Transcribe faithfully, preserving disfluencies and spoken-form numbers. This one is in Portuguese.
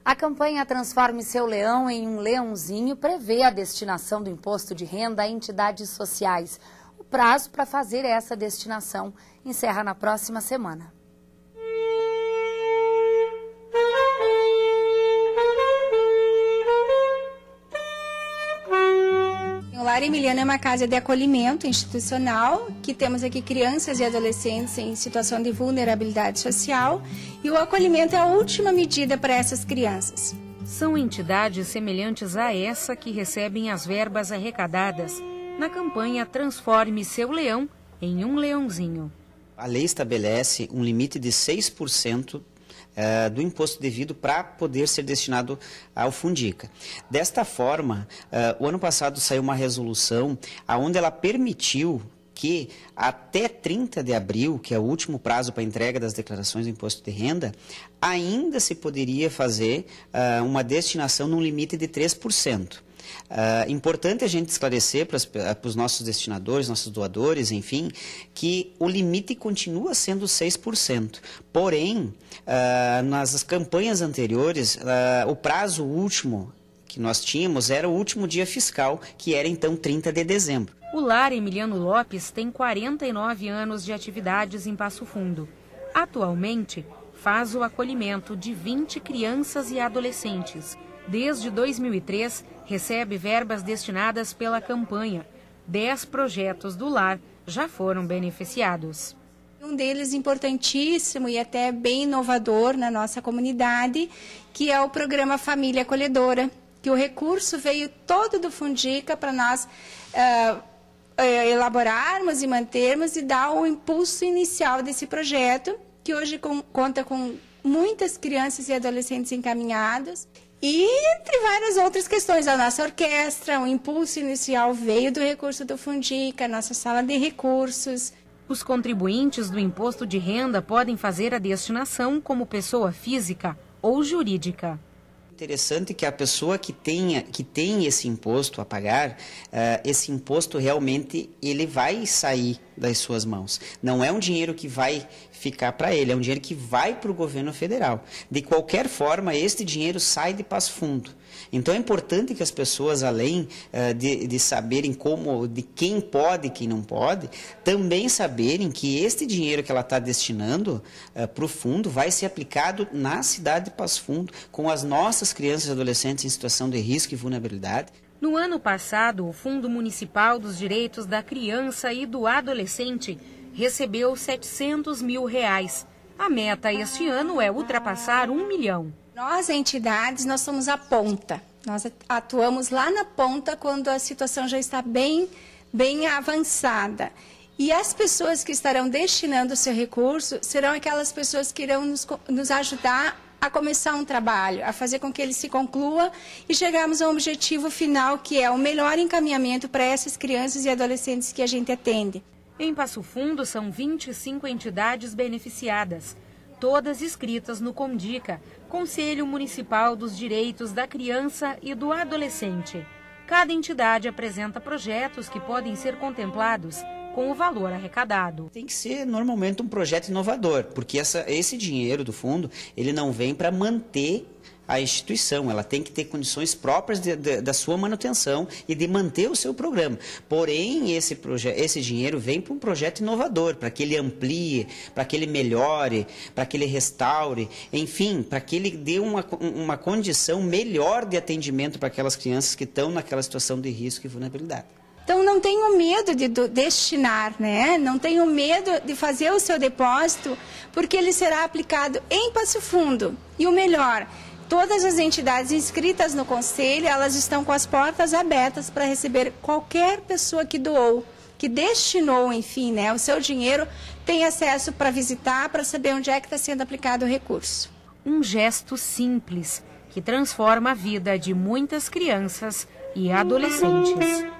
A campanha Transforme Seu Leão em um Leãozinho prevê a destinação do imposto de renda a entidades sociais. O prazo para fazer essa destinação encerra na próxima semana. O Lar Emiliano é uma casa de acolhimento institucional, que temos aqui crianças e adolescentes em situação de vulnerabilidade social, e o acolhimento é a última medida para essas crianças. São entidades semelhantes a essa que recebem as verbas arrecadadas na campanha Transforme Seu Leão em um Leãozinho. A lei estabelece um limite de seis por cento Uh, do imposto devido para poder ser destinado ao Fundica. Desta forma, uh, o ano passado saiu uma resolução onde ela permitiu que até trinta de abril, que é o último prazo para entrega das declarações do imposto de renda, ainda se poderia fazer uh, uma destinação num limite de três por cento. Uh, importante a gente esclarecer para os nossos destinadores, nossos doadores, enfim, que o limite continua sendo seis por cento. Porém, uh, nas campanhas anteriores, uh, o prazo último que nós tínhamos era o último dia fiscal, que era então trinta de dezembro. O Lar Emiliano Lopes tem quarenta e nove anos de atividades em Passo Fundo. Atualmente, faz o acolhimento de vinte crianças e adolescentes. Desde dois mil e três, recebe verbas destinadas pela campanha. Dez projetos do lar já foram beneficiados. Um deles importantíssimo e até bem inovador na nossa comunidade, que é o programa Família Acolhedora, que o recurso veio todo do Fundica para nós uh, uh, elaborarmos e mantermos e dar o impulso inicial desse projeto, que hoje com, conta com muitas crianças e adolescentes encaminhadas. E entre várias outras questões, a nossa orquestra, o impulso inicial veio do recurso do Fundica, a nossa sala de recursos. Os contribuintes do imposto de renda podem fazer a destinação como pessoa física ou jurídica. Interessante que a pessoa que tenha que tem esse imposto a pagar, uh, esse imposto realmente ele vai sair das suas mãos. Não é um dinheiro que vai ficar para ele, é um dinheiro que vai para o governo federal. De qualquer forma, este dinheiro sai de Passo Fundo. Então é importante que as pessoas, além uh, de, de saberem como, de quem pode e quem não pode, também saberem que este dinheiro que ela está destinando uh, para o fundo vai ser aplicado na cidade de Passo Fundo, com as nossas crianças e adolescentes em situação de risco e vulnerabilidade. No ano passado, o Fundo Municipal dos Direitos da Criança e do Adolescente recebeu setecentos mil reais. A meta este ano é ultrapassar um milhão. Nós, entidades, nós somos a ponta. Nós atuamos lá na ponta quando a situação já está bem, bem avançada. E as pessoas que estarão destinando o seu recurso serão aquelas pessoas que irão nos, nos ajudar a começar um trabalho, a fazer com que ele se conclua e chegarmos a um objetivo final, que é o melhor encaminhamento para essas crianças e adolescentes que a gente atende. Em Passo Fundo, são vinte e cinco entidades beneficiadas, todas inscritas no CONDICA, Conselho Municipal dos Direitos da Criança e do Adolescente. Cada entidade apresenta projetos que podem ser contemplados com o valor arrecadado. Tem que ser normalmente um projeto inovador, porque essa, esse dinheiro do fundo ele não vem para manter a instituição, ela tem que ter condições próprias de, de, da sua manutenção e de manter o seu programa. Porém, esse, esse dinheiro vem para um projeto inovador, para que ele amplie, para que ele melhore, para que ele restaure, enfim, para que ele dê uma, uma condição melhor de atendimento para aquelas crianças que estão naquela situação de risco e vulnerabilidade. Então, não tenham medo de destinar, né? Não tenham medo de fazer o seu depósito, porque ele será aplicado em Passo Fundo. E o melhor, todas as entidades inscritas no Conselho, elas estão com as portas abertas para receber qualquer pessoa que doou, que destinou, enfim, né, o seu dinheiro, tem acesso para visitar, para saber onde é que está sendo aplicado o recurso. Um gesto simples que transforma a vida de muitas crianças e adolescentes.